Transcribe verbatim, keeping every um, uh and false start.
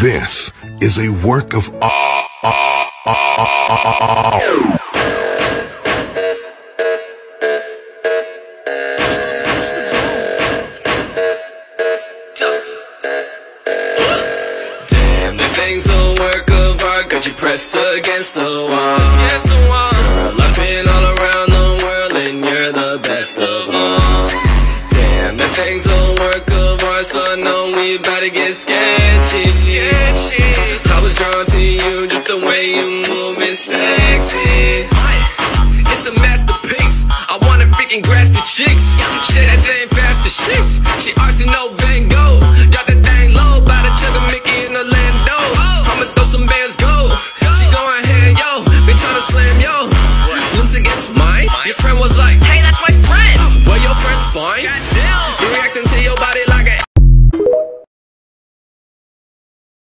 This is a work of art. Damn, that thing's a work of art. Got you pressed against the wall. Against the wall. Girl, I've been all around the world and you're the best of all. Damn, that thing's a work of art, so I know we about to get sketchy. sketchy. I was drawn to you, just the way you move is sexy. It's a masterpiece. I wanna freaking grasp the cheeks. Shit, that thing fast as shit. She arts and no